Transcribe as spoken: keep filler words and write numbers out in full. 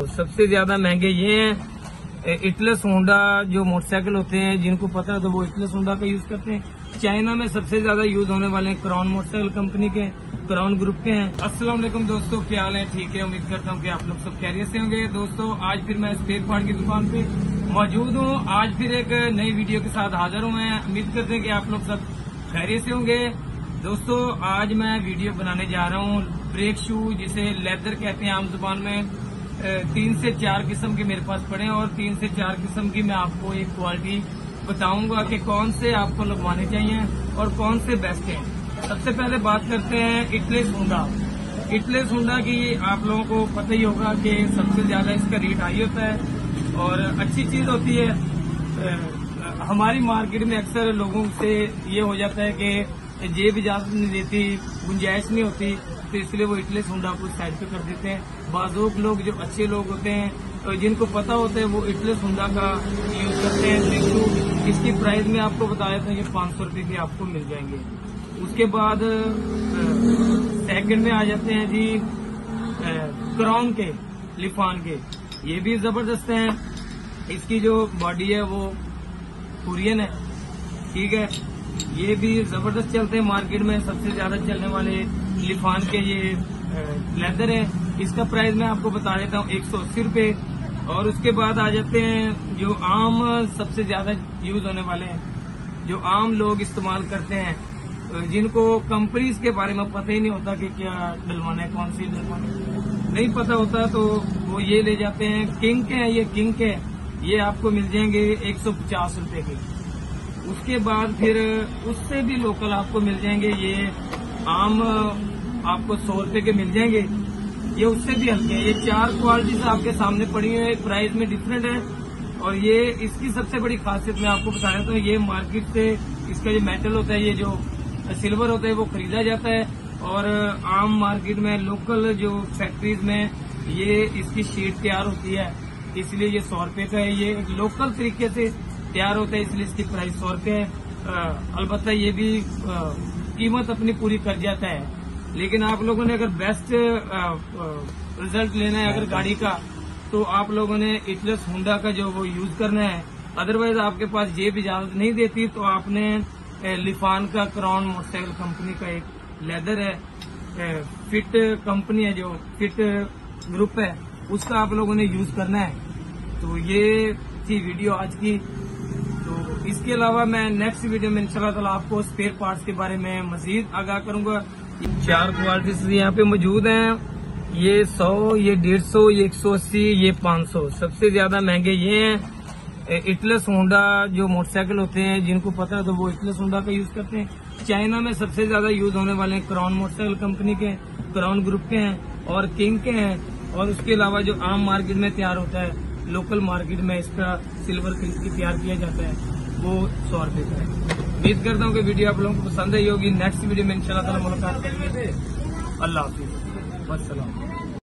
सबसे ज्यादा महंगे ये हैं इटलस होंडा जो मोटरसाइकिल होते हैं, जिनको पता है तो वो इटलस होंडा का यूज करते हैं। चाइना में सबसे ज्यादा यूज होने वाले हैं क्राउन मोटरसाइकिल कंपनी के, क्राउन ग्रुप के हैं। अस्सलाम वालेकुम दोस्तों, क्या हाल है? ठीक है, उम्मीद करता हूँ कि आप लोग सब खैरियत से होंगे। दोस्तों आज फिर मैं स्पेयर पार्ट की दुकान पे मौजूद हूँ। आज फिर एक नई वीडियो के साथ हाजिर हूँ। मैं उम्मीद करते हैं कि आप लोग सब खैरियत से होंगे। दोस्तों आज मैं वीडियो बनाने जा रहा हूँ ब्रेक शू, जिसे लेदर कहते हैं आम जुबान में। तीन से चार किस्म के मेरे पास पड़े हैं और तीन से चार किस्म की मैं आपको एक क्वालिटी बताऊंगा कि कौन से आपको लगवाने चाहिए और कौन से बेस्ट हैं। सबसे पहले बात करते हैं इटलेस होंडा। इटलेस होंडा की आप लोगों को पता ही होगा कि सबसे ज्यादा इसका रेट हाई होता है और अच्छी चीज होती है। हमारी मार्केट में अक्सर लोगों से ये हो जाता है कि जेब इजाजत नहीं देती, गुंजाइश नहीं होती, तो इसलिए वो इटलेस होंडा को साइड पे कर देते हैं। बाजूक लोग जो अच्छे लोग होते हैं तो जिनको पता होता है वो इटलेस होंडा का यूज करते हैं ब्रेक शू। इसकी प्राइस में आपको बता देता हूँ, ये पाँच सौ रूपये के आपको मिल जाएंगे। उसके बाद सेकंड में आ जाते हैं जी क्राउन के, लिफान के। ये भी जबरदस्त हैं। इसकी जो बॉडी है वो कोरियन है, ठीक है। ये भी जबरदस्त चलते हैं मार्केट में। सबसे ज्यादा चलने वाले लिफान के ये लेदर है। इसका प्राइस मैं आपको बता देता हूँ एक सौ अस्सी रूपये। और उसके बाद आ जाते हैं जो आम सबसे ज्यादा यूज होने वाले हैं, जो आम लोग इस्तेमाल करते हैं, जिनको कंपनीज के बारे में पता ही नहीं होता कि क्या डलवाना है, कौन सी डलवाना है, नहीं पता होता, तो वो ये ले जाते हैं। किंग के हैं, ये किंग के ये आपको मिल जाएंगे एक सौ पचास रूपये के। उसके बाद फिर उससे भी लोकल आपको मिल जाएंगे ये आम, आपको सौ रूपये के मिल जाएंगे। ये उससे भी हल्के हैं। ये चार क्वालिटी से आपके सामने पड़ी हुई है, प्राइस में डिफरेंट है। और ये इसकी सबसे बड़ी खासियत मैं आपको बता रहा हूँ, ये मार्केट से इसका जो मेटल होता है, ये जो सिल्वर होता है, वो खरीदा जाता है। और आम मार्केट में लोकल जो फैक्ट्रीज में ये इसकी शीट तैयार होती है, इसलिए ये सौ रूपये का है। ये लोकल तरीके से तैयार होता है, इसलिए इसकी प्राइस सौ रूपये है। अलबत्ता ये भी आ, कीमत अपनी पूरी कर जाता है। लेकिन आप लोगों ने अगर बेस्ट रिजल्ट लेना है अगर गाड़ी का, तो आप लोगों ने इटलेस होंडा का जो वो यूज करना है। अदरवाइज आपके पास जेब इजाजत नहीं देती, तो आपने लिफान का क्राउन मोटरसाइकिल कंपनी का एक लेदर है, फिट कंपनी है, जो फिट ग्रुप है, उसका आप लोगों ने यूज करना है। तो ये थी वीडियो आज की। तो इसके अलावा मैं नेक्स्ट वीडियो में इंशाल्लाह ताला आपको स्पेयर पार्ट्स के बारे में मजीद आगाह करूंगा। चार क्वालिटीज यहाँ पे मौजूद हैं। ये सौ, ये डेढ़ सौ, ये एक सौ अस्सी, ये पाँच सौ। सबसे ज्यादा महंगे ये हैं इटलेस होंडा जो मोटरसाइकिल होते हैं, जिनको पता है तो वो इटलेस होंडा का यूज करते हैं। चाइना में सबसे ज्यादा यूज होने वाले हैं क्राउन मोटरसाइकिल कंपनी के, क्राउन ग्रुप के हैं और किंग के हैं। और उसके अलावा जो आम मार्केट में तैयार होता है, लोकल मार्केट में इसका सिल्वर की तैयार किया जाता है, वो सौ रुपये का है। उम्मीद करता हूँ कि वीडियो आप लोगों को पसंद आई होगी। नेक्स्ट वीडियो में इंशाल्लाह ताला मुलाकात करेंगे। अल्लाह हाफिज, वस्सलाम।